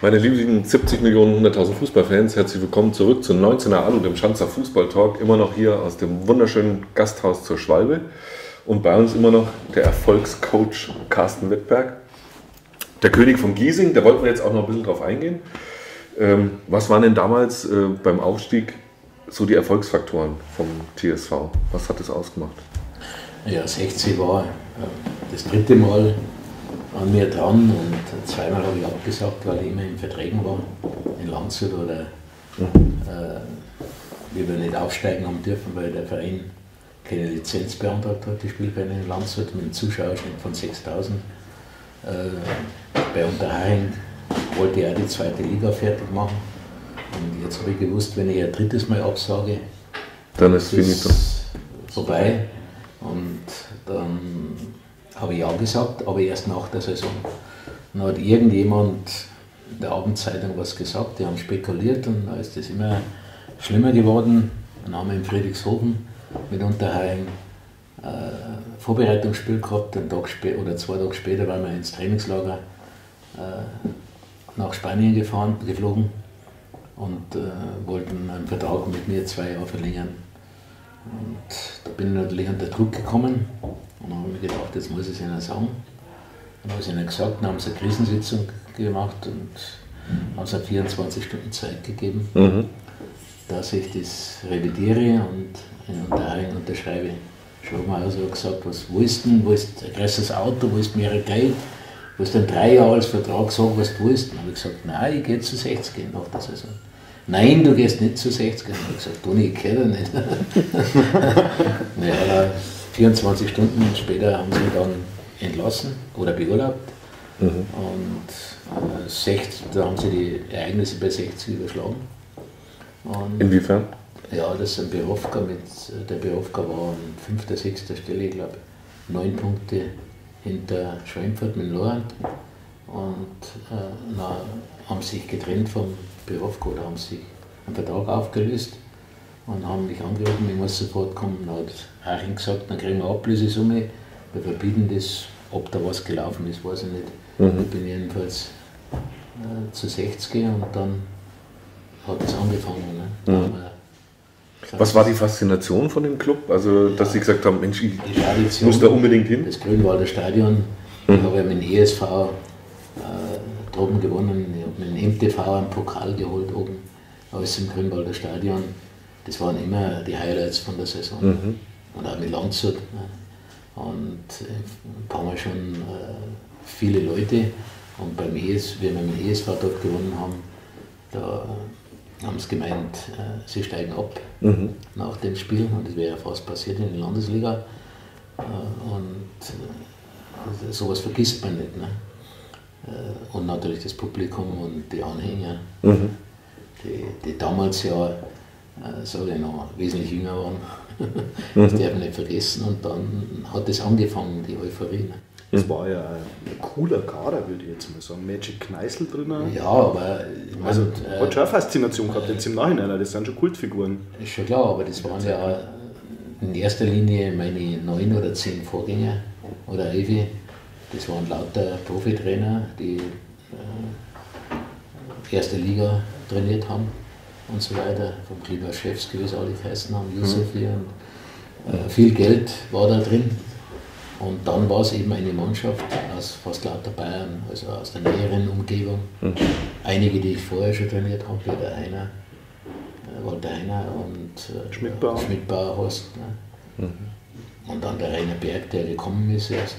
Meine lieben 70 Millionen, 100.000 Fußballfans, herzlich willkommen zurück zu 19er Alu, dem Schanzer Fußball-Talk. Immer noch hier aus dem wunderschönen Gasthaus zur Schwalbe. Und bei uns immer noch der Erfolgscoach Carsten Wettberg. Der König von Giesing, da wollten wir jetzt auch noch ein bisschen drauf eingehen. Was waren denn damals beim Aufstieg so die Erfolgsfaktoren vom TSV? Was hat das ausgemacht? Ja, 60 war das dritte Mal an mir dran und zweimal habe ich abgesagt, weil ich immer in Verträgen war, in Landshut oder wir nicht aufsteigen haben dürfen, weil der Verein keine Lizenz beantragt hat, die Spielvereine in Landshut mit einem Zuschauerschnitt von 6.000. Bei Unterhaching wollte ich auch die zweite Liga fertig machen und jetzt habe ich gewusst, wenn ich ein drittes Mal absage, dann ist es vorbei. Und dann habe ich ja gesagt, aber erst nach der Saison. Dann hat irgendjemand in der Abendzeitung was gesagt, die haben spekuliert und dann ist das immer schlimmer geworden. Dann haben wir in Friedrichshofen mit Unterhaching Vorbereitungsspiel gehabt, einen Tag oder 2 Tage später waren wir ins Trainingslager nach Spanien geflogen und wollten einen Vertrag mit mir 2 Jahre verlängern. Und da bin ich natürlich unter Druck gekommen und dann habe ich mir gedacht, jetzt muss ich es ihnen sagen. Dann habe ich es ihnen gesagt, dann haben sie eine Krisensitzung gemacht und haben sie 24 Stunden Zeit gegeben, dass ich das revidiere und in Unterhaching unterschreibe. Schon mal also gesagt, was willst du? Willst du ein größeres Auto, willst du mehr Geld, willst du einen 3-Jahres-Vertrag sagen, was du willst? Dann habe ich gesagt, nein, ich gehe zu 60 nach der Saison. Nein, du gehst nicht zu 60. Dann habe ich gesagt, Toni, ich kenne nicht. Naja, 24 Stunden später haben sie mich dann entlassen oder beurlaubt. Und da haben sie die Ereignisse bei 60 überschlagen. Und inwiefern? ja, das ist ein Birovka der Birovka war an 5. 6. Stelle, ich glaube 9 Punkte hinter Schweinfurt mit Lorand. Und haben sich getrennt vom Birovka oder haben sich einen Vertrag aufgelöst und haben mich angerufen, ich muss sofort kommen. Dann hat Haching gesagt, dann kriegen wir Ablösesumme, wir verbieten das, ob da was gelaufen ist, weiß ich nicht. Ich bin jedenfalls zu 60 und dann hat es angefangen. Ne? Was war die Faszination von dem Club? Also, dass Sie gesagt haben, Mensch, ich muss da unbedingt hin? Das Grünwalder Stadion, ich habe ja mit dem ESV droben gewonnen, ich habe mit dem MTV einen Pokal geholt oben, alles im Grünwalder Stadion. Das waren immer die Highlights von der Saison. Und auch mit Landshut. Ne? Und ein paar Mal schon viele Leute. Und beim ESV, wie wir mit dem ESV dort gewonnen haben, da haben sie gemeint, sie steigen ab nach dem Spiel. Und das wäre ja fast passiert in der Landesliga. Und sowas vergisst man nicht. Ne? Und natürlich das Publikum und die Anhänger, die damals ja, sage ich noch, wesentlich jünger waren. Das darf man nicht vergessen. Und dann hat es angefangen, die Euphorie. Ne? Das war ja ein cooler Kader, würde ich jetzt mal sagen. Magic Kneißl drin. Ja, aber ich mein, also hat schon eine Faszination gehabt jetzt im Nachhinein, das sind schon Kultfiguren. Ist schon klar, aber das waren ja in erster Linie meine 9 oder 10 Vorgänger oder 11. Das waren lauter Profitrainer, die erste Liga trainiert haben und so weiter. Vom Kliber Chefs, wie es alle geheißen haben, Yusufi und viel Geld war da drin. Und dann war es eben eine Mannschaft aus fast lauter Bayern, also aus der näheren Umgebung. Einige, die ich vorher schon trainiert habe, wie der Heiner, Walter Heiner und Schmidbauer Horst. Ne? Und dann der Rainer Berg, der gekommen ist erst.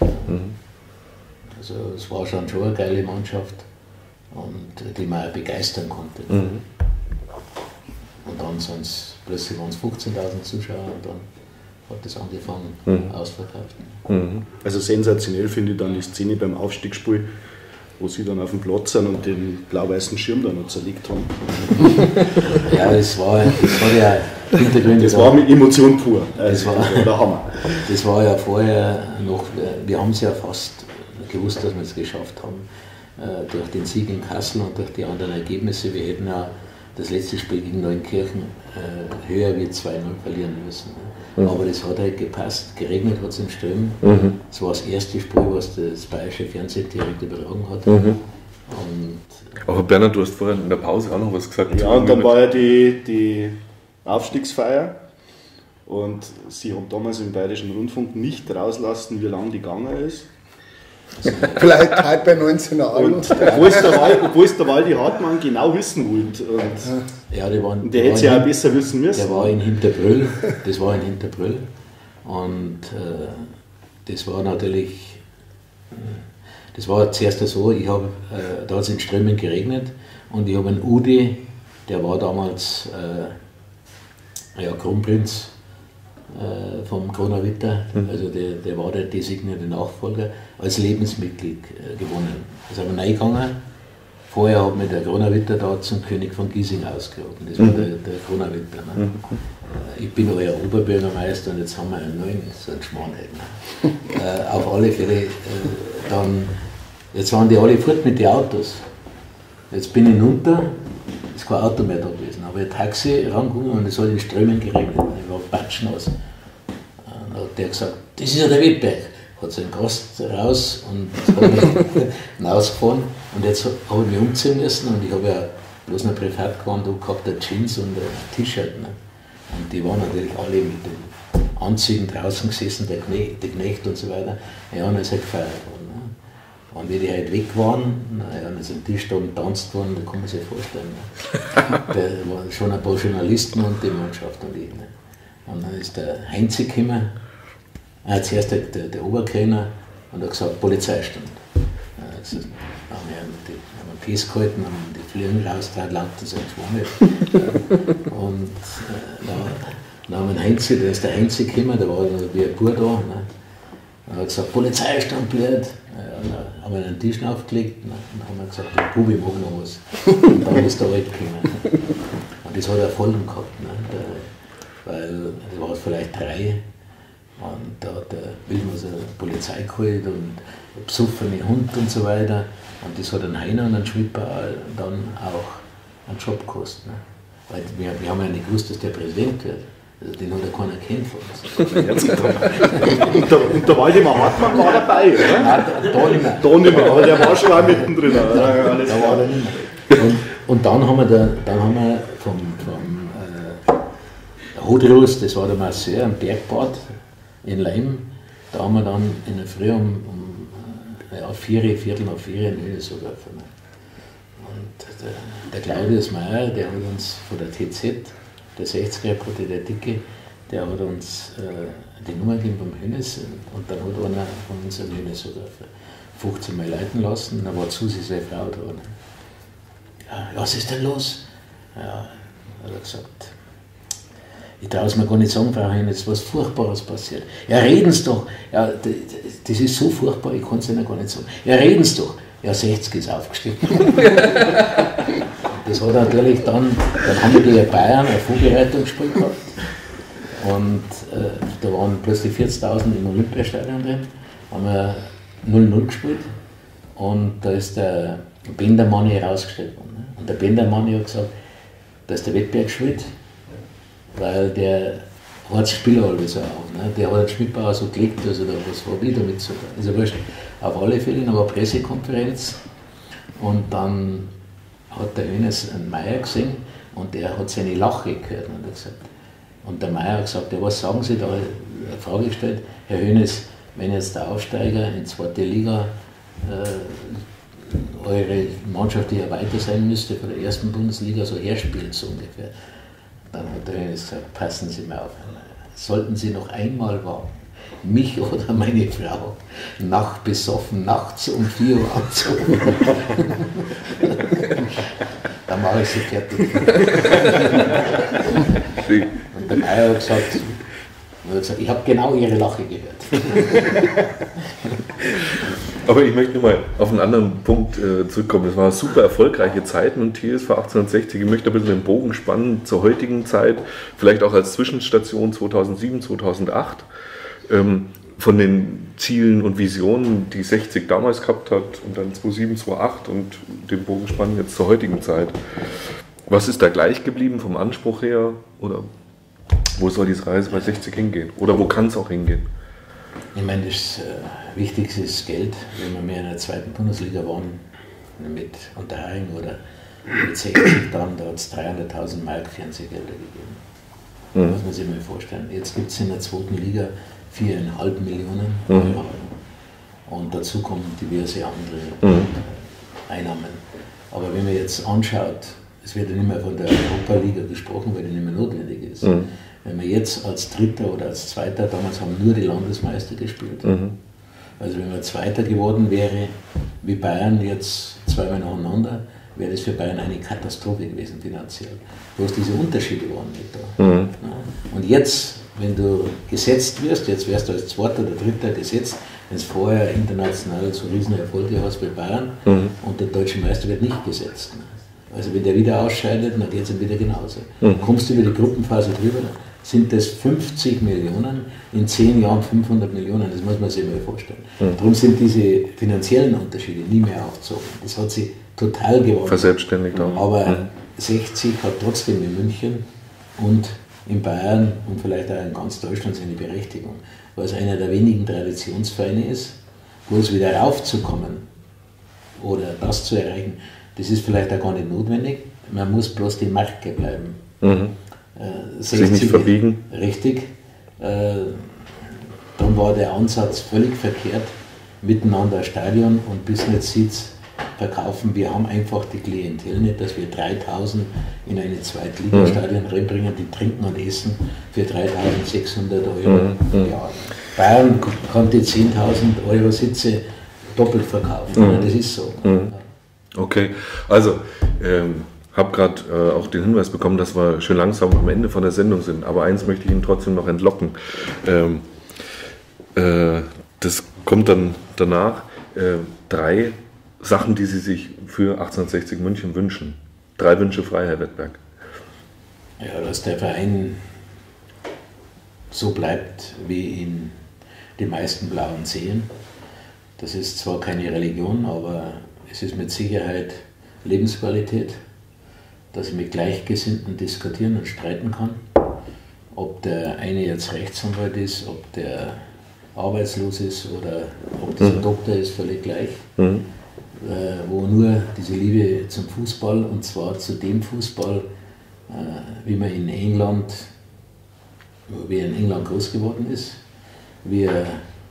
Also es war schon eine geile Mannschaft und die man auch begeistern konnte. Und dann sind es plötzlich 15.000 Zuschauer und dann hat das angefangen, ausverkauft. Also sensationell finde ich dann die Szene beim Aufstiegsspiel, wo sie dann auf dem Platz sind und den blau-weißen Schirm dann noch zerlegt haben. Ja, das war ja Hintergründe. Das war mit Emotion pur. Das war der Hammer. Das war ja vorher noch, wir haben es ja fast gewusst, dass wir es geschafft haben. Durch den Sieg in Kassel und durch die anderen Ergebnisse. Wir hätten ja das letzte Spiel gegen Neunkirchen höher wie 2-0 verlieren müssen. Aber das hat halt gepasst. Geregnet hat es in Strömen. Das war das erste Spiel, was das bayerische Fernsehen direkt übertragen hat. Und Und Aber Bernhard, du hast vorhin in der Pause auch noch was gesagt. Ja, und dann war ja die Aufstiegsfeier und sie haben damals im Bayerischen Rundfunk nicht rauslassen, wie lange die gegangen ist. Vielleicht halt bei 19er Alu. Und obwohl es der Waldi Hartmann genau wissen wollte. Und ja, der hätte es ja auch besser wissen müssen. Der war in Hinterbrüll, das war in Hinterbrüll. Und das war natürlich, das war zuerst so, da hat es in Strömen geregnet und ich habe einen Udi, der war damals Kronprinz vom Kronawitter, also der war der designierte Nachfolger, als Lebensmitglied gewonnen. Also haben wir reingegangen. Vorher hat mir der Kronawitter da zum König von Giesing ausgerufen. Das war der Kronawitter. Ne? Ich bin euer Oberbürgermeister und jetzt haben wir einen neuen, so einen Schmarrn halt. Ne? Auf alle Fälle, jetzt waren die alle fort mit den Autos. Jetzt bin ich hinunter, es ist kein Auto mehr da gewesen, aber ein Taxi rangegangen und es hat in Strömen geregnet. Ich war patschnass. Dann hat der gesagt, das ist ja der Wittberg. Hat seinen Gast raus und hat mich hinausgefahren. Und jetzt habe ich mich umziehen müssen und ich habe ja bloß noch privat gehabt, eine Jeans und ein T-Shirt. Ne? Und die waren natürlich alle mit den Anzügen draußen gesessen, der Knecht und so weiter. Ja, und dann ist halt gefeiert worden. Ne? Und wie die halt weg waren, dann ist am Tisch da und tanzt worden, da kann man sich vorstellen. Ne? Da waren schon ein paar Journalisten und die Mannschaft und ich. Ne? Und dann ist der Heinz gekommen, zuerst der Oberkellner und hat gesagt, Polizeistand. Dann haben wir festgehalten, haben die Fliegen rausgetragen, lauter so ein Schwamm. Und dann haben wir Heinz, da ist der Heinz gekommen, der war wie ein Bub da. Ne? Dann hat er gesagt, Polizeistand blöd. Dann haben wir einen Tisch aufgelegt und dann haben wir gesagt, Bubi, mach noch was. Und dann ist der Alt gekommen. Und das hat Erfolg gehabt, ne? Weil es waren vielleicht 3. Und da hat der Wilmers eine Polizei geholt und ein besoffener Hund und so weiter. Und das hat einen Heiner und einen Schmidbauer dann auch einen Job gekostet. Ne? Weil wir haben ja nicht gewusst, dass der Präsident wird. Also den hat ja keiner kennt von uns. Und der Waldemar Hartmann war dabei, oder? Nein, da nicht mehr. Da nicht mehr, aber der war schon auch mittendrin. Da war er nicht mehr. Und dann haben wir vom Hodros, das war der Masseur am Bergbad in Leim, da haben wir dann in der Früh um 4, Viertel nach 4 in Höhe so geholfen. Und der Claudius Meyer, der hat uns von der TZ, der 60er-Reporter, der Dicke, der hat uns die Nummer gegeben vom Hönes und dann hat einer von uns einen Hönes so 15 Mal leiten lassen, da war Susi seine Frau da. Ja, was ist denn los? Ja, hat er gesagt, ich traue es mir gar nicht sagen, Frau Hein, jetzt ist was Furchtbares passiert. Ja, reden Sie doch. Ja, das ist so furchtbar, ich kann es Ihnen gar nicht sagen. Ja, reden Sie doch. Ja, 60 ist aufgestiegen. Das hat natürlich dann haben wir die Bayern ein Vorbereitungsspiel gehabt. Und da waren plötzlich 40.000 im Olympiastadion drin. Haben wir 0-0 gespielt. Und da ist der Bendermanni rausgestellt worden. Ne? Und der Bendermanni hat gesagt, da ist der Wettbewerb schuld. Weil der hat das Spiel alles so auf. Ne? Der hat den Schmidbauer so gelegt, also da was war wieder mit so. Ist ja wurscht. Auf alle Fälle noch eine Pressekonferenz und dann hat der Hönes einen Meier gesehen und der hat seine Lache gehört. Und, und der Meier hat gesagt, ja, was sagen Sie da? Eine Frage gestellt, Herr Hönes, wenn jetzt der Aufsteiger in 2. Liga eure Mannschaft, die ja weiter sein müsste, von der 1. Bundesliga so herspielt, so ungefähr. Dann hat der Hönes gesagt, passen Sie mal auf, sollten Sie noch einmal wagen, mich oder meine Frau besoffen nachts um 4 Uhr anzurufen. Dann mache ich sie fertig. Und der Meier hat gesagt, ich habe genau Ihre Lache gehört. Aber ich möchte nochmal auf einen anderen Punkt zurückkommen. Das waren super erfolgreiche Zeiten und TSV 1860. Ich möchte ein bisschen den Bogen spannen zur heutigen Zeit, vielleicht auch als Zwischenstation 2007, 2008. Von den Zielen und Visionen, die 60 damals gehabt hat und dann 2007, 2008 und den Bogen spannen jetzt zur heutigen Zeit. Was ist da gleich geblieben vom Anspruch her oder wo soll diese Reise bei 60 hingehen oder wo kann es auch hingehen? Ich meine, das Wichtigste ist Geld. Wenn wir mehr in der 2. Bundesliga waren, mit Unterhaching oder mit 60 dann, da hat es 300.000 Mark Fernsehgelder gegeben. Muss man sich mal vorstellen. Jetzt gibt es in der zweiten Liga 4,5 Millionen Euro. Und dazu kommen diverse andere Einnahmen. Aber wenn man jetzt anschaut, es wird ja nicht mehr von der Europa-Liga gesprochen, weil die nicht mehr notwendig ist. Wenn man jetzt als Dritter oder als Zweiter, damals haben nur die Landesmeister gespielt. Also wenn man Zweiter geworden wäre, wie Bayern jetzt zweimal nacheinander, wäre das für Bayern eine Katastrophe gewesen finanziell. Bloß diese Unterschiede waren nicht da. Ja. Und jetzt, wenn du gesetzt wirst, jetzt wärst du als Zweiter oder Dritter gesetzt, wenn es vorher international so riesen Erfolge hast wie Bayern und der deutsche Meister wird nicht gesetzt. Also wenn der wieder ausscheidet, dann geht es ihm wieder genauso. Kommst du über die Gruppenphase drüber, sind das 50 Millionen, in 10 Jahren 500 Millionen, das muss man sich mal vorstellen. Darum sind diese finanziellen Unterschiede nie mehr aufgezogen. Das hat sich total gewandelt. Verselbstständigt auch. Aber 60 hat trotzdem in München und in Bayern und vielleicht auch in ganz Deutschland seine Berechtigung, weil es einer der wenigen Traditionsvereine ist, wo es wieder raufzukommen oder das zu erreichen, das ist vielleicht auch gar nicht notwendig. Man muss bloß die Marke bleiben. 60, sich nicht verbiegen. Richtig. Dann war der Ansatz völlig verkehrt, miteinander Stadion und Business-Seats verkaufen. Wir haben einfach die Klientel nicht, dass wir 3.000 in eine Zweitligastadion reinbringen, die trinken und essen für 3.600 Euro im Jahr. Bayern kann die 10.000 Euro Sitze doppelt verkaufen. Das ist so. Okay, also habe gerade auch den Hinweis bekommen, dass wir schön langsam am Ende von der Sendung sind. Aber eins möchte ich Ihnen trotzdem noch entlocken. Das kommt dann danach. 3 Sachen, die Sie sich für 1860 München wünschen. 3 Wünsche frei, Herr Wettberg. Ja, dass der Verein so bleibt, wie ihn die meisten Blauen sehen. Das ist zwar keine Religion, aber es ist mit Sicherheit Lebensqualität, dass ich mit Gleichgesinnten diskutieren und streiten kann. Ob der eine jetzt Rechtsanwalt ist, ob der arbeitslos ist oder ob das ein Doktor ist, völlig gleich. Wo nur diese Liebe zum Fußball, und zwar zu dem Fußball, wie man in England, wie er in England groß geworden ist, wie er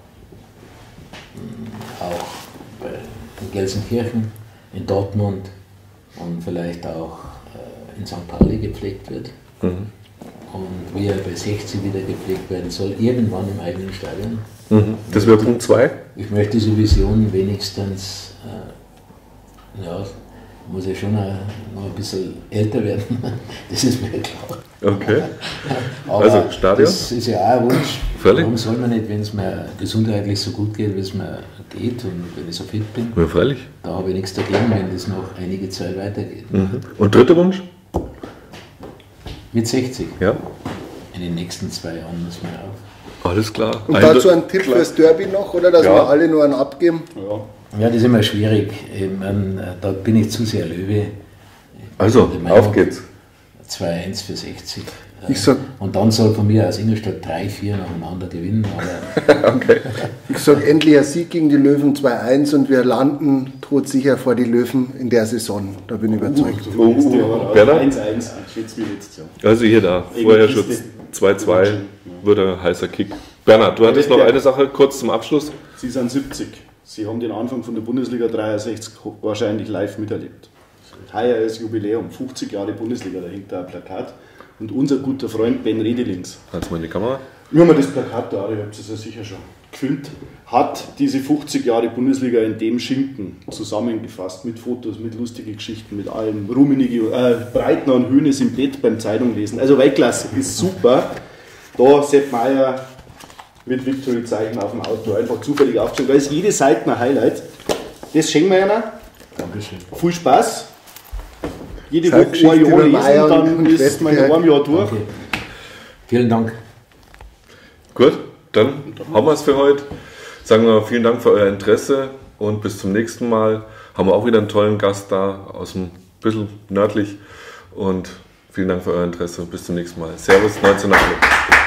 auch in Gelsenkirchen, in Dortmund und vielleicht auch in St. Pauli gepflegt wird. Und wie er bei 60 wieder gepflegt werden soll, irgendwann im eigenen Stadion. Das wäre Punkt 2. Ich möchte diese Vision wenigstens, muss ich schon noch ein bisschen älter werden, das ist mir klar. Okay. Aber also Stadion? Das ist ja auch ein Wunsch. Völlig. Warum soll man nicht, wenn es mir gesundheitlich so gut geht, wie es mir geht und wenn ich so fit bin? Ja, freilich. Da habe ich nichts dagegen, wenn das noch einige Zeit weitergeht. Und dritter Wunsch? Mit 60. Ja. In den nächsten 2 Jahren muss man auf. Alles klar. Und dazu ein Tipp fürs Derby noch, oder dass wir alle nur einen abgeben? Ja, das ist immer schwierig. Ich meine, da bin ich zu sehr Löwe. Also, auf geht's. 2-1 für 60. Ich sag, Und dann soll von mir aus Ingolstadt 3-4 nacheinander gewinnen. Aber Okay. ich sag endlich ein Sieg gegen die Löwen 2-1 und wir landen todsicher vor die Löwen in der Saison. Da bin ich überzeugt. Bernhard? 1-1, schätzt mir jetzt so. Also hier da, vorher schon 2-2, wird ein heißer Kick. Bernhard, du hattest noch eine Sache kurz zum Abschluss. Sie sind 70. Sie haben den Anfang von der Bundesliga 63 wahrscheinlich live miterlebt. Heuer ist Jubiläum, 50 Jahre Bundesliga, da hängt da ein Plakat. Und unser guter Freund Ben Redelings, Halt's mal in die Kamera. nur mal das Plakat da, ihr habt es ja sicher schon gefilmt, hat diese 50 Jahre Bundesliga in dem Schinken zusammengefasst, mit Fotos, mit lustigen Geschichten, mit allem. Breitner und Höhnes im Bett beim Zeitunglesen. Also Weltklasse, ist super. Da Sepp Meier mit Victory-Zeichen auf dem Auto, einfach zufällig aufgestellt. Da ist jede Seite ein Highlight. Das schenken wir einer. Dankeschön. Viel Spaß. Jede Seine Woche Geschichte ein Jahr über lesen, Meier dann und ist mein Westberg. Jahr durch. Okay. Vielen Dank. Gut, dann haben wir es für heute. Sagen wir vielen Dank für euer Interesse und bis zum nächsten Mal. Haben wir auch wieder einen tollen Gast da, aus dem bisschen nördlich. Und vielen Dank für euer Interesse und bis zum nächsten Mal. Servus, 19 Uhr.